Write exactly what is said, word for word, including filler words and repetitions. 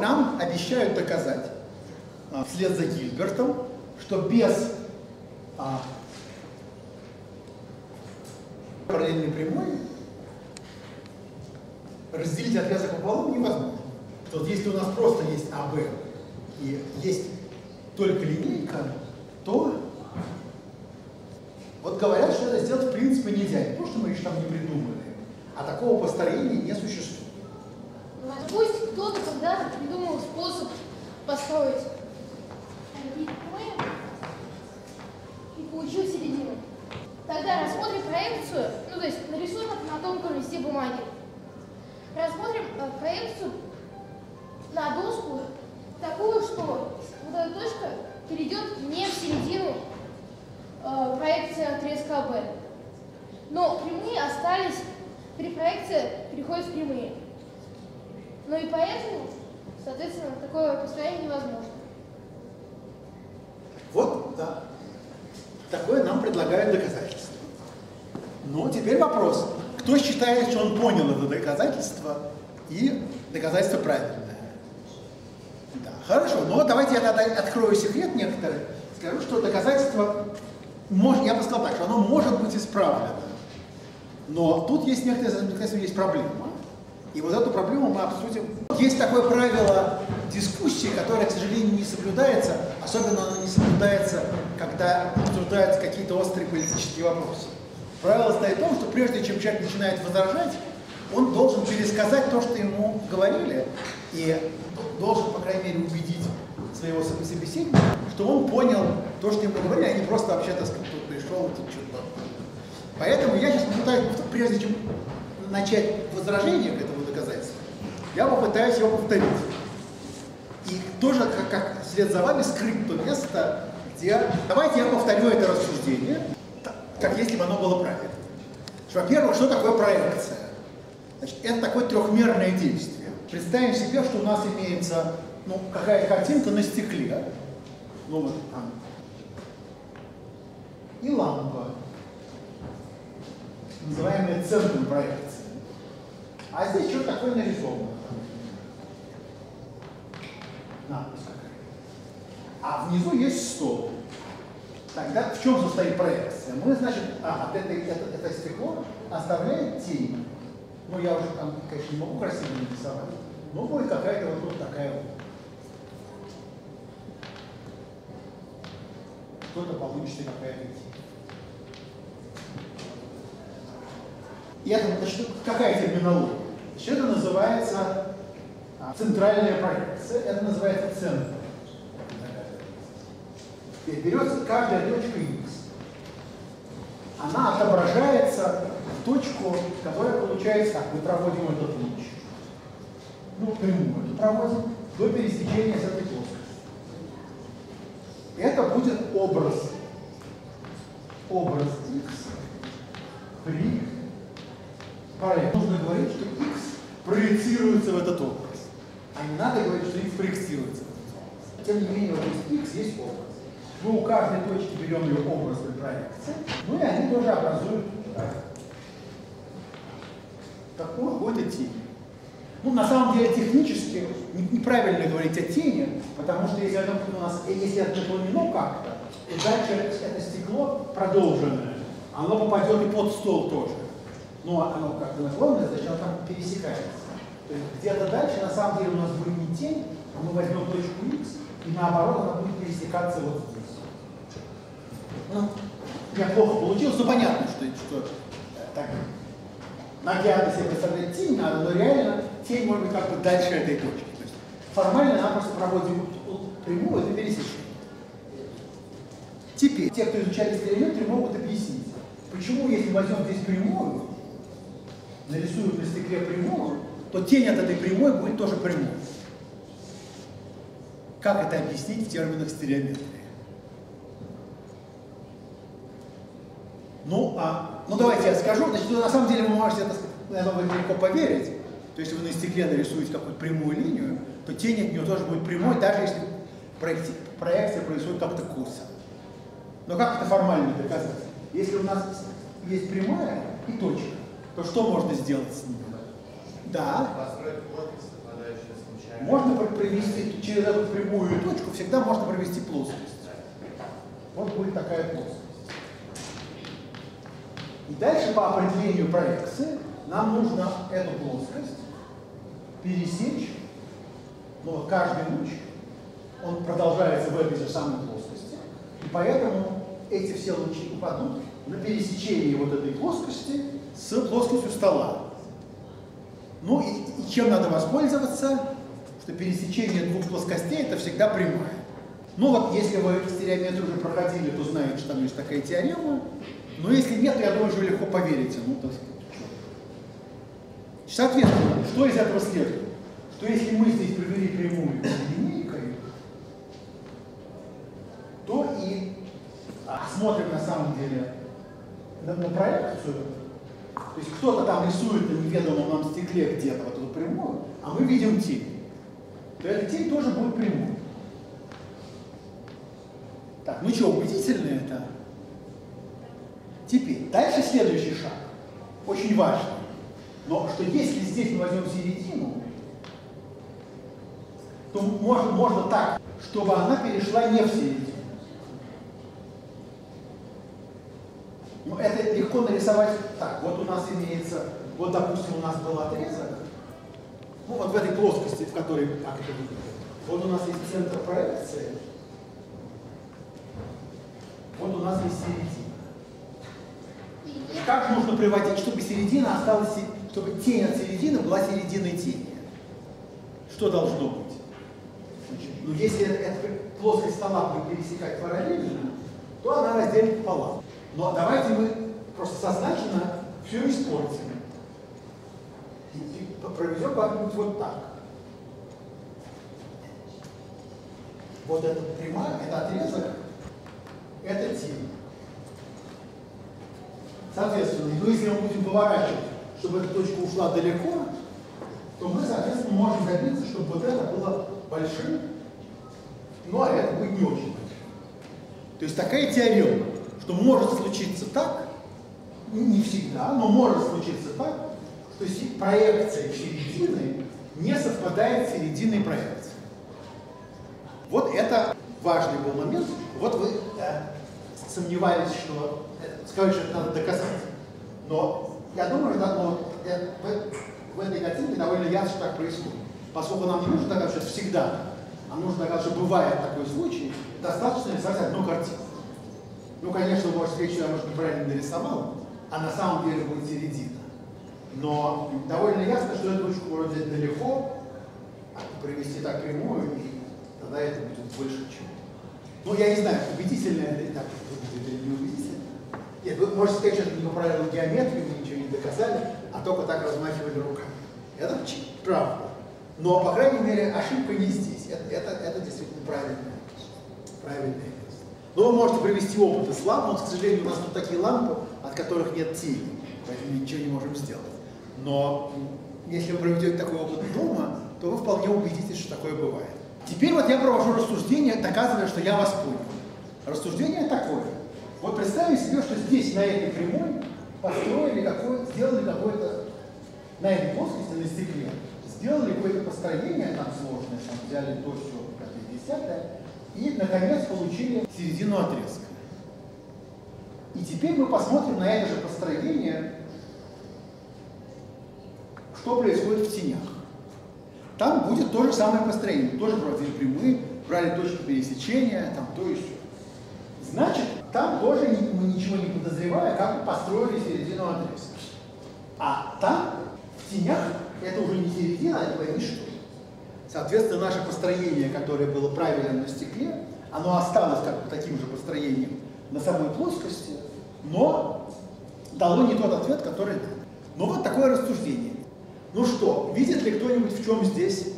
нам обещают доказать, а, вслед за Гильбертом, что без а, параллельной прямой разделить отрезок пополам невозможно. Вот если у нас просто есть АВ и есть только линейка, то вот говорят, что это сделать в принципе нельзя. Не то, что мы еще там не придумали, а такого построения не существует. Ну, пусть кто-то когда-то придумал способ построить и получил середину. Тогда рассмотрим проекцию, ну то есть нарисуем это на тонком листе бумаги. Рассмотрим э, проекцию на доску такую, что вот эта точка перейдет не в середину э, проекции отрезка АВ. Но прямые остались, при проекции переходят в прямые. Ну и поэтому, соответственно, такое построение невозможно. Вот, да. Такое нам предлагают доказательство. Но теперь вопрос. Кто считает, что он понял это доказательство и доказательство правильное? Да, хорошо. Но давайте я тогда открою секрет некоторый. Скажу, что доказательство, может, я бы сказал так, что оно может быть исправлено. Но тут есть некоторые доказательства, есть проблема. И вот эту проблему мы обсудим. Есть такое правило дискуссии, которое, к сожалению, не соблюдается. Особенно оно не соблюдается, когда обсуждаются какие-то острые политические вопросы. Правило стоит в том, что прежде чем человек начинает возражать, он должен пересказать то, что ему говорили, и должен, по крайней мере, убедить своего собеседника, что он понял то, что ему говорили, а не просто вообще, так сказать, тут пришел, тут что-то. Поэтому я сейчас попытаюсь, прежде чем начать возражение к этому доказательству, я попытаюсь его повторить. И тоже, как, как вслед за вами, скрыть то место, где... Давайте я повторю это рассуждение, как если бы оно было правильно. Во-первых, что такое проекция? Значит, это такое трехмерное действие. Представим себе, что у нас имеется ну, какая-то картинка на стекле, ну вот там, и лампа, называемая центром проекции. А здесь что-то такое нарисовано. Надпись какая-то. А внизу есть стол. Тогда в чем состоит проекция? Мы, значит, а, это, это, это стекло оставляет тень. Ну, я уже там, конечно, не могу красиво нарисовать, но будет какая-то вот тут такая вот. Что-то получится какая-то тень. И это, значит, какая терминология? Значит, это называется а, центральная проекция, это называется центр. И берется каждая точка X. Она отображается в точку, которая получается так. Мы проводим этот луч. Ну, прямую проводим до пересечения с этой плоскостью. Это будет образ. Образ X при проекции. Нужно говорить, что X проецируется в этот образ. А не надо говорить, что X проецируется в этот образ. Тем не менее, вот здесь X есть образ. Мы у каждой точки берем ее образ для проекции, ну и они тоже образуют такую какую-то тень. Ну, на самом деле, технически неправильно говорить о тени, потому что если, у нас, если это наклонено как-то, то дальше это стекло продолженное, оно попадет и под стол тоже. Но оно как-то наклонное, значит, оно там пересекается. То есть где-то дальше, на самом деле, у нас будет не тень, а мы возьмем точку X, и наоборот, она будет пересекаться вот здесь. Ну, у меня плохо получилось, но понятно, что, что так, наглядно себе представлять тень надо, но реально тень может быть как бы дальше этой точки. То есть формально она просто проводит прямую, это пересечение. Теперь, те, кто изучали стереометрию, могут объяснить, почему, если возьмем здесь прямую, нарисуем на стекле прямую, то тень от этой прямой будет тоже прямой. Как это объяснить в терминах стереометрии? Ну, а, ну давайте я скажу. Значит, на самом деле вы можете это, наверное, легко поверить. То есть, если вы на стекле нарисуете какую-то прямую линию, то тень от нее тоже будет прямой, даже если проекция, проекция происходит как-то косо. Но как это формально доказать? Если у нас есть прямая и точка, то что можно сделать с ними? Да. Можно провести через эту прямую точку, всегда можно провести плоскость. Вот будет такая плоскость. И дальше по определению проекции нам нужно эту плоскость пересечь. Но вот каждый луч, он продолжается в этой же самой плоскости. И поэтому эти все лучи упадут на пересечении вот этой плоскости с плоскостью стола. Ну и, и чем надо воспользоваться? Что пересечение двух плоскостей это всегда прямая. Ну вот, если вы стереометрию уже проходили, то знаете, что там есть такая теорема. Но если нет, то я думаю, что вы легко поверите. Ну, так сказать. Соответственно, что из этого следует? Что если мы здесь провели прямую линейкой, то и смотрим на самом деле на, на проекцию, то есть кто-то там рисует на неведомом нам стекле где-то вот эту прямую, а мы видим тень, то эта тень тоже будет прямой. Так, ну что, убедительно это? Теперь, дальше следующий шаг, очень важный. Но что если здесь мы возьмем середину, то можно, можно так, чтобы она перешла не в середину. Но это легко нарисовать так. Вот у нас имеется, вот допустим, у нас был отрезок, ну вот в этой плоскости, в которой, как это выглядит, вот у нас есть центр проекции, вот у нас есть середина. И как нужно приводить, чтобы середина осталась, чтобы тень от середины была серединой тени? Что должно быть? Значит, ну, если эта плоскость стола будет пересекать параллельно, то она разделит пополам. Но давайте мы просто сознательно все испортим. И, и проведем как-нибудь вот так. Вот эта прямая, это отрезок, это тень. Соответственно, ну, если мы будем поворачивать, чтобы эта точка ушла далеко, то мы, соответственно, можем добиться, чтобы вот это было большим, ну а это будет не очень большим. То есть такая теорема, что может случиться так, не всегда, но может случиться так, что проекция середины не совпадает с серединой проекции. Вот это важный был момент. Вот вы э, сомневались, что сказать, что это надо доказать. Но я думаю, что ну, э, в, в этой картинке довольно ясно, что так происходит. Поскольку нам не нужно доказывать, что всегда, а нужно доказывать, что бывает такой случай, достаточно рисовать одну картину. Ну, конечно, вы можете сказать, что я, может, неправильно нарисовал, а на самом деле будет середина. Но довольно ясно, что эту точку можно взять далеко, провести так прямую, и тогда это будет больше чего. Ну, я не знаю, убедительно это так или не убедительно. Нет, вы можете сказать, что это не по правилам геометрии, вы ничего не доказали, а только так размахивали руками. Это правда. Но, по крайней мере, ошибка не здесь. Это, это, это действительно правильное, правильное место. Но вы можете провести опыты с лампой, но, к сожалению, у нас тут такие лампы, от которых нет тени, поэтому мы ничего не можем сделать. Но если вы проведете такой опыт дома, то вы вполне убедитесь, что такое бывает. Теперь вот я провожу рассуждение, доказывая, что я вас понял. Рассуждение такое. Вот представим себе, что здесь, на этой прямой, построили какое-то, сделали какое-то, на этой плоскости, на стекле, сделали какое-то построение там сложное, там взяли то, все, пятое, десятое, и, наконец, получили середину отрезка. И теперь мы посмотрим на это же построение, что происходит в тенях. Там будет то же самое построение, тоже проводили прямые, брали точки пересечения, там то и все. Значит, там тоже мы ничего не подозревая, как мы построили середину отрезка. А там, в тенях, это уже не середина, а не пойми что. Соответственно, наше построение, которое было правильным на стекле, оно осталось как бы таким же построением на самой плоскости, но дало не тот ответ, который надо. Ну вот такое рассуждение. Ну что, видит ли кто-нибудь, в чем здесь